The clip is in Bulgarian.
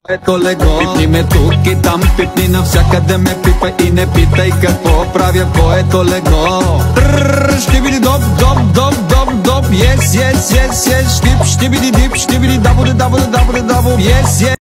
Колего, пипни ме тук и там, пипни навсякъде ме пипай и не питай какво правя, кой е колего. Ще биди доп, доп, доп, доп, доп, yes, yes, yes, yes, штип, ще биди дип, ще биди дабо, дабо, дабо, дабо, yes, yes.